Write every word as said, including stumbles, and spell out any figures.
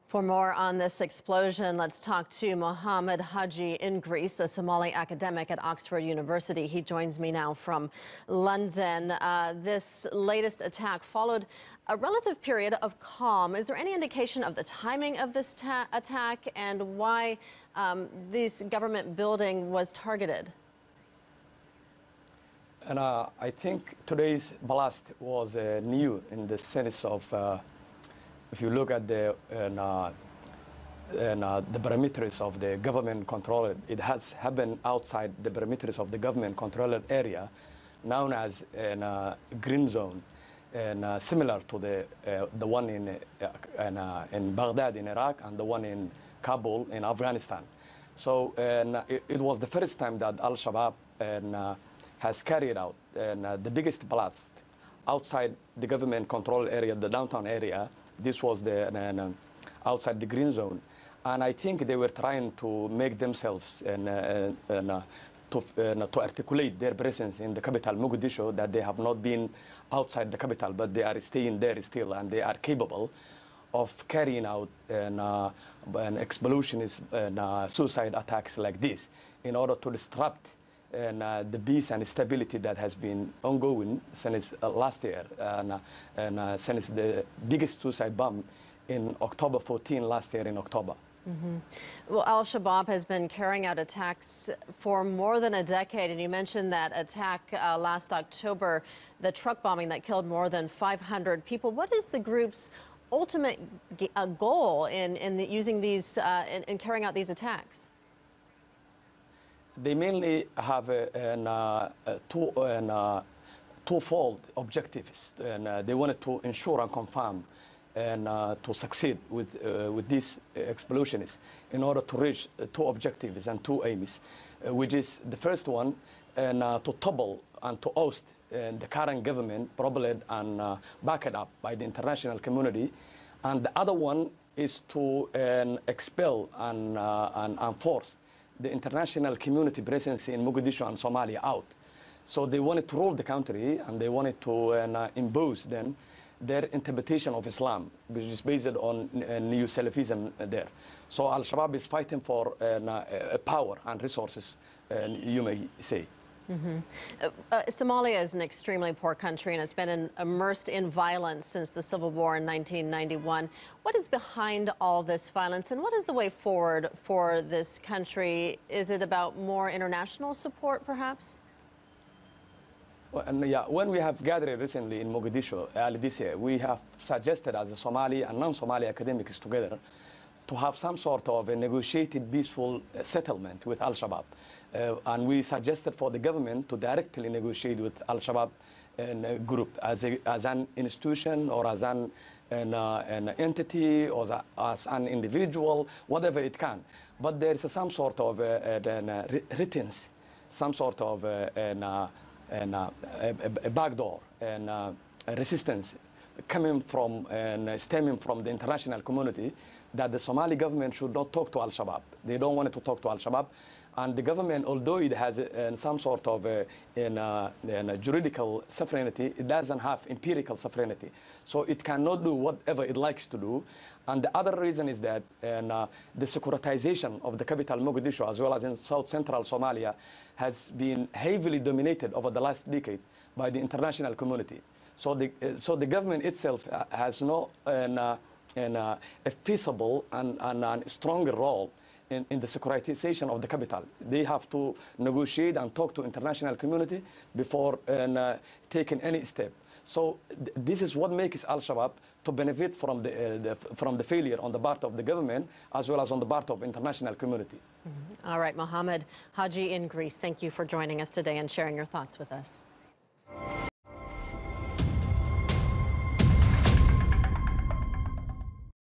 For more on this explosion, let's talk to Mohammed Haji in Greece, a Somali academic at Oxford University. He joins me now from London. Uh, this latest attack followed a relative period of calm. Is there any indication of the timing of this attack and why um, this government building was targeted? And uh, I think today's blast was uh, new in the sense of uh, if you look at the and, uh, and, uh, the perimeters of the government controlled, it has happened outside the perimeters of the government controlled area, known as a uh, green zone, and uh, similar to the uh, the one in uh, in, uh, in Baghdad in Iraq and the one in Kabul in Afghanistan. So and, uh, it, it was the first time that Al-Shabaab and, uh, has carried out and, uh, the biggest blast outside the government controlled area, the downtown area. This was the uh, outside the green zone, and I think they were trying to make themselves and, uh, and uh, to, uh, to articulate their presence in the capital, Mogadishu, that they have not been outside the capital, but they are staying there still, and they are capable of carrying out an, uh, an explosionist and uh, suicide attacks like this in order to disrupt and uh, the peace and stability that has been ongoing since uh, last year, and, uh, and uh, since the biggest suicide bomb in October fourteenth last year in October. Mm-hmm. Well, Al-Shabaab has been carrying out attacks for more than a decade, and you mentioned that attack uh, last October, the truck bombing that killed more than five hundred people. What is the group's ultimate uh, goal in, in the, using these, uh, in, in carrying out these attacks? They mainly have a, an, uh, a two, an, uh, twofold objectives, and uh, they wanted to ensure and confirm and uh, to succeed with, uh, with these explosionists in order to reach uh, two objectives and two aims, uh, which is the first one, and uh, to topple and to oust uh, the current government, probably and uh, back it up by the international community, and the other one is to uh, expel and, uh, and, and force the international community presence in Mogadishu and Somalia out. So they wanted to rule the country, and they wanted to uh, impose then their interpretation of Islam, which is based on uh, New Salafism there. So Al-Shabaab is fighting for uh, power and resources, uh, you may say. Mm-hmm. uh, uh, Somalia is an extremely poor country, and it's been in, immersed in violence since the civil war in nineteen ninety-one. What is behind all this violence, and what is the way forward for this country? Is it about more international support, perhaps? Well, and yeah, when we have gathered recently in Mogadishu early this year, we have suggested as a Somali and non-Somali academics together to have some sort of a negotiated peaceful uh, settlement with Al-Shabaab. Uh, and we suggested for the government to directly negotiate with Al-Shabaab and, uh, group as, a, as an institution or as an, an, uh, an entity or as, a, as an individual, whatever it can. But there is a, some sort of uh, an, uh, written, some sort of uh, an, uh, an, uh, a, a backdoor and uh, a resistance coming from and stemming from the international community that the Somali government should not talk to Al-Shabaab. They don't want to talk to Al-Shabaab. And the government, although it has uh, some sort of uh, in, uh, in, uh, juridical sovereignty, it doesn't have empirical sovereignty. So it cannot do whatever it likes to do. And the other reason is that and, uh, the securitization of the capital, Mogadishu, as well as in south central Somalia, has been heavily dominated over the last decade by the international community. So the, uh, so the government itself has no and, uh, and, uh, a feasible and, and, and stronger role In, in the securitization of the capital. They have to negotiate and talk to international community before and, uh, taking any step. So th this is what makes Al-Shabaab to benefit from the, uh, the, from the failure on the part of the government as well as on the part of international community. Mm-hmm. All right, Mohammed Haji in Greece, thank you for joining us today and sharing your thoughts with us.